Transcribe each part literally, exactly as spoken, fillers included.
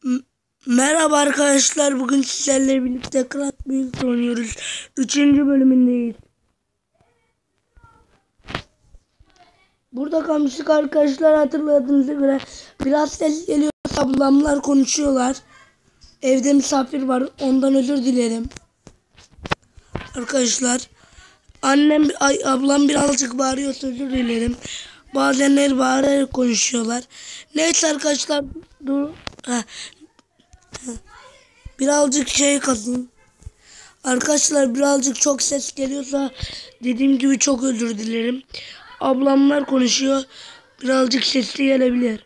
M- Merhaba arkadaşlar, bugün sizlerle birlikte Craft Build oynuyoruz. Üçüncü bölümündeyiz. Burada kalmıştık arkadaşlar, hatırladığınıza göre. Biraz ses geliyor, ablamlar konuşuyorlar. Evde misafir var, ondan özür dilerim. Arkadaşlar, annem, ay, ablam birazcık bağırıyor, özür dilerim. Bazenleri bağırarak konuşuyorlar. Neyse arkadaşlar, dur. Heh. Birazcık şey kazın. Arkadaşlar birazcık çok ses geliyorsa dediğim gibi çok özür dilerim. Ablamlar konuşuyor. Birazcık sesli gelebilir.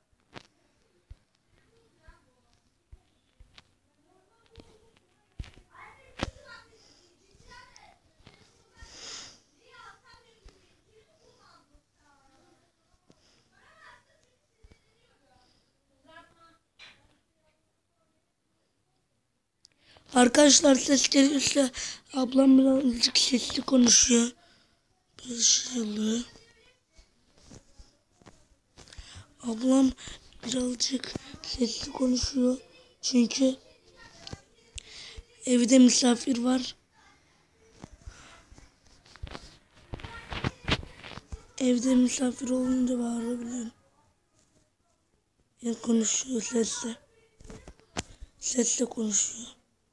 Arkadaşlar ses geliyorsa ablam birazcık sesli konuşuyor. Bir şey oluyor. Ablam birazcık sesli konuşuyor. Çünkü evde misafir var. Evde misafir olunca bağırabiliyorum. Ya konuşuyor sesle. Sesle konuşuyor.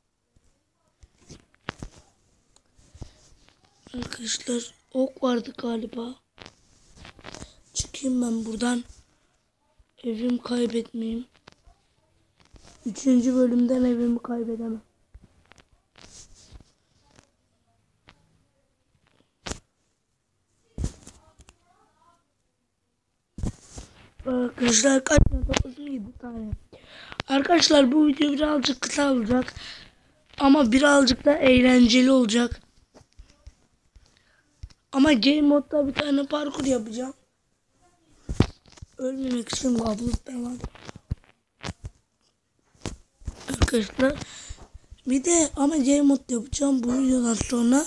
Arkadaşlar ok vardı galiba. Çıkayım ben buradan. Evimi kaybetmeyeyim. Üçüncü bölümden evimi kaybedemem. Arkadaşlar kaç tane topladım? yedi tane. Arkadaşlar bu video birazcık kısa olacak. Ama birazcık da eğlenceli olacak. Ama game modda bir tane parkur yapacağım. Ölmemek için kablosu devam. Arkadaşlar bir de ama game mod yapacağım bu videodan sonra.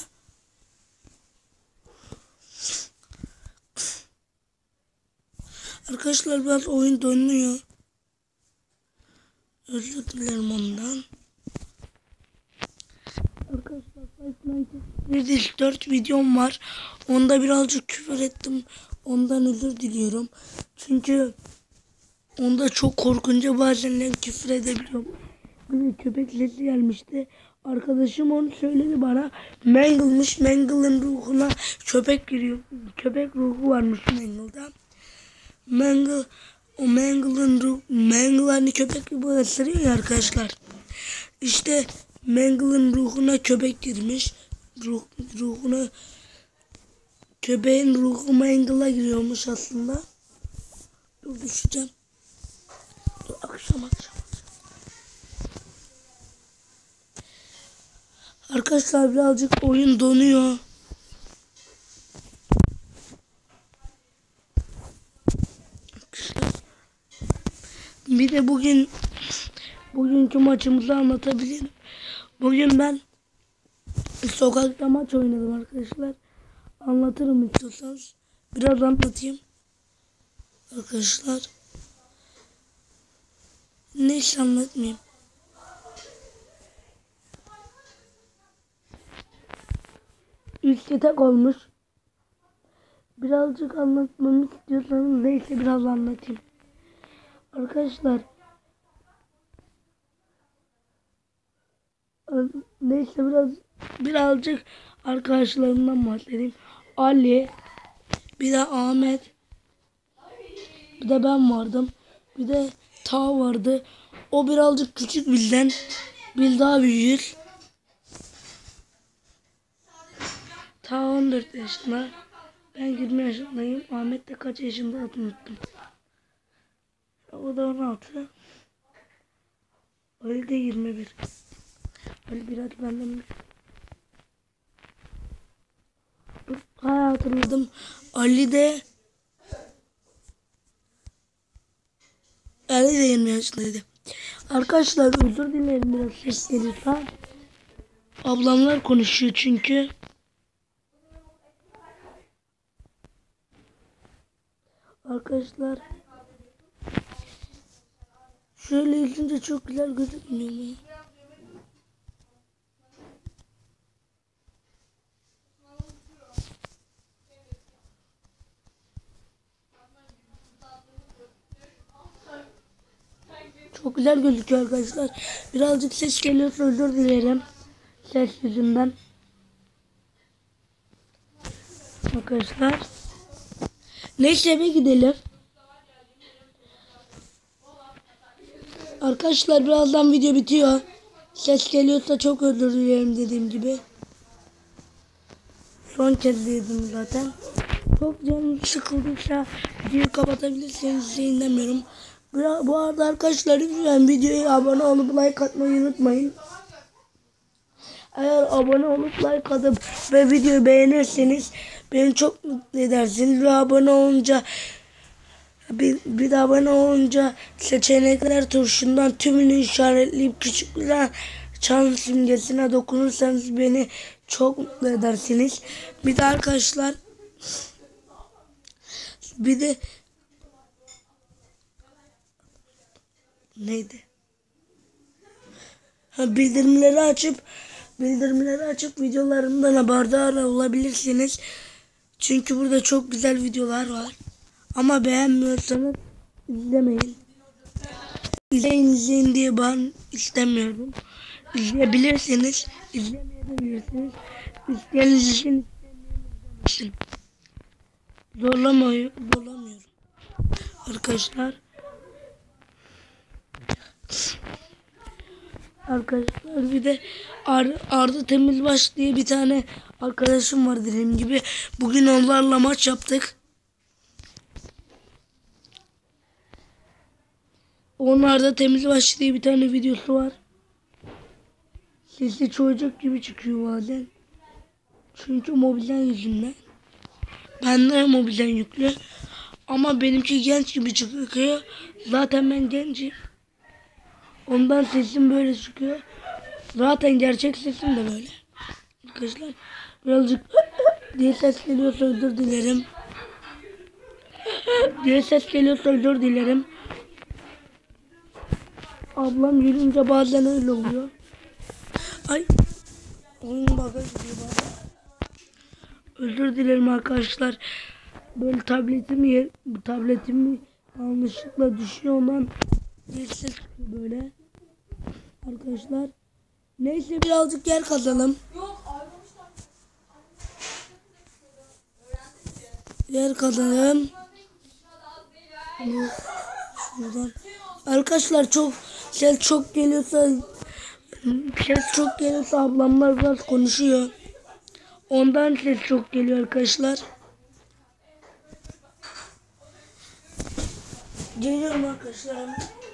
Arkadaşlar biraz oyun donuyor. Özür dilerim ondan. Arkadaşlar Five Nights at dört videom var. Onda birazcık küfür ettim. Ondan özür diliyorum. Çünkü onda çok korkunca bazen küfür edebiliyorum. Bir de köpek sesi gelmişti. Arkadaşım onu söyledi bana. Mangle'mış. Mangle'ın ruhuna köpek giriyor. Köpek ruhu varmış Mangle'da. Mangle, o Mangle'ın ruhu, Mangle hani köpek gibi ısırıyor ya arkadaşlar. İşte Mangle'ın ruhuna köpek girmiş. Ruh, ruhuna köpeğin ruhu Mangle'a giriyormuş aslında. Dur düşeceğim. Dur akşam akşam. Arkadaşlar birazcık oyun donuyor. Bir de bugün bugünkü maçımızı anlatabilirim. Bugün ben sokakta maç oynadım arkadaşlar. Anlatırım istiyorsanız. Biraz anlatayım. Arkadaşlar. Neyse anlatmayayım. Üstte tek olmuş. Birazcık anlatmamı istiyorsanız neyse biraz anlatayım. Arkadaşlar. Neyse biraz birazcık arkadaşlarımdan bahsedeyim. Ali, bir de Ahmet, bir de ben vardım. Bir de Ta vardı. O birazcık küçük bizden. Biz daha büyüğüz. Ta on dört yaşında. Ben yirmi yaşındayım. Ahmet de kaç yaşında unuttum. O da on altı. Ali de yirmi bir. Ali biraz benden büyük. Ha hatırladım. Ali de Ali de yirmi yaşındaydı. Arkadaşlar özür dilerim biraz ses gelirse. Ablamlar konuşuyor çünkü. Arkadaşlar Şöyle izleyince çok güzel gözükmüyor mu? Çok güzel gözüküyor arkadaşlar. Birazcık ses geliyorsa özür dilerim. Ses yüzünden. Arkadaşlar. Neyse eve gidelim. Arkadaşlar birazdan video bitiyor. Ses geliyorsa çok özür dilerim dediğim gibi. Son kez dedim zaten. Çok canım sıkıldıysa videoyu kapatabilirsiniz diye inanmıyorum. Bu arada arkadaşlar lütfen videoya abone olup like atmayı unutmayın. Eğer abone olup like atıp ve videoyu beğenirseniz beni çok mutlu edersiniz. Ve abone olunca bir, bir de abone olunca seçenekler tuşundan tümünü işaretleyip küçük bir çan simgesine dokunursanız beni çok mutlu edersiniz. Bir de arkadaşlar bir de neydi? Ha, bildirimleri açıp bildirimleri açıp videolarımdan haberdar olabilirsiniz. Çünkü burada çok güzel videolar var. Ama beğenmiyorsanız izlemeyin. İzleyin izleyin diye ben istemiyorum. İzleyebilirsiniz, izlemeyebilirsiniz. İsteyen izlesin, izlemeyin. Zorlamıyor, zorlamıyorum. Arkadaşlar. Arkadaşlar bir de Ar Arda Temizbaş diye bir tane arkadaşım var dediğim gibi. Bugün onlarla maç yaptık. Onlarda Temizbaş diye bir tane videosu var. Sesi çocuk gibi çıkıyor bazen. Çünkü mobilden yüzünden. Bende mobilden yüklü. Ama benimki genç gibi çıkıyor. Zaten ben gencim. Ondan sesim böyle çıkıyor. Zaten gerçek sesim de böyle. Arkadaşlar birazcık diye ses geliyorsa özür dilerim. diye ses geliyorsa özür dilerim. Ablam yürünce bazen öyle oluyor. Ay. Oyun baga gidiyor bana. Özür dilerim arkadaşlar. Böyle tabletimi bu tabletimi yanlışlıkla düşüyor ondan bir ses çıkıyor böyle. Arkadaşlar. Neyse birazcık yer kazalım. Yer kazalım. Şuradan. Arkadaşlar çok ses çok geliyorsa ses çok geliyorsa ablamlar biraz konuşuyor. Ondan ses çok geliyor arkadaşlar. Geliyorum arkadaşlar.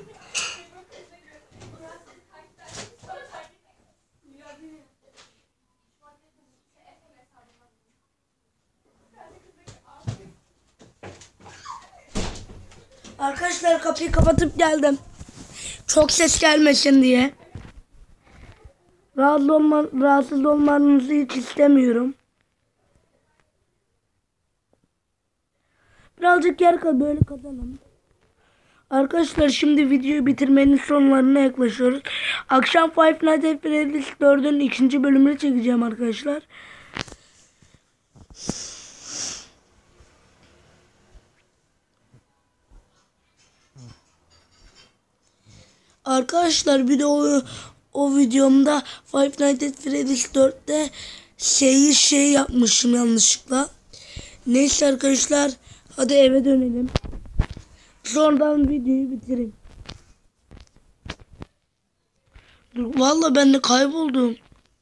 Arkadaşlar kapıyı kapatıp geldim. Çok ses gelmesin diye. Rahatsız, olma, rahatsız olmanızı hiç istemiyorum. Birazcık yer kal böyle kazanalım. Arkadaşlar şimdi videoyu bitirmenin sonlarına yaklaşıyoruz. Akşam Five Nights at Freddy's dördün ikinci bölümünü çekeceğim arkadaşlar. Arkadaşlar bir de o, o videomda Five Nights at Freddy's dörtte şeyi şey yapmışım yanlışlıkla. Neyse arkadaşlar hadi eve dönelim. Sonradan videoyu bitireyim. Dur, vallahi ben de kayboldum.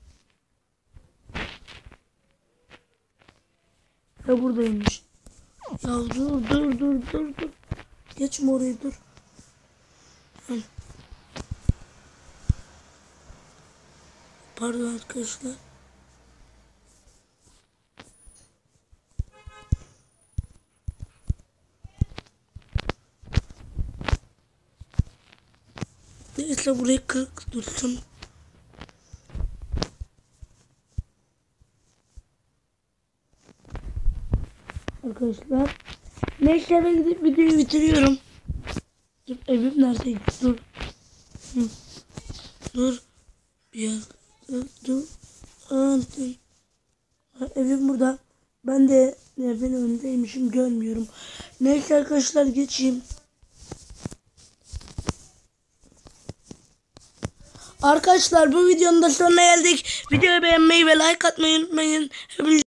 Ya buradaymış. Ya dur dur dur dur dur. Geçme orayı dur. Hı. Pardon arkadaşlar. Neyse burayı kırık dursun. Arkadaşlar. Neyse eve gidip videoyu bitiriyorum. Dur evim neredeydi? Dur. Hı. Dur. Bir yer. Dur. Aa, dur. Ha, evim burada. Ben de evin önündeymişim, görmüyorum. Neyse arkadaşlar, geçeyim. Arkadaşlar bu videonun da sonuna geldik. Videoyu beğenmeyi ve like atmayı unutmayın. Hepinize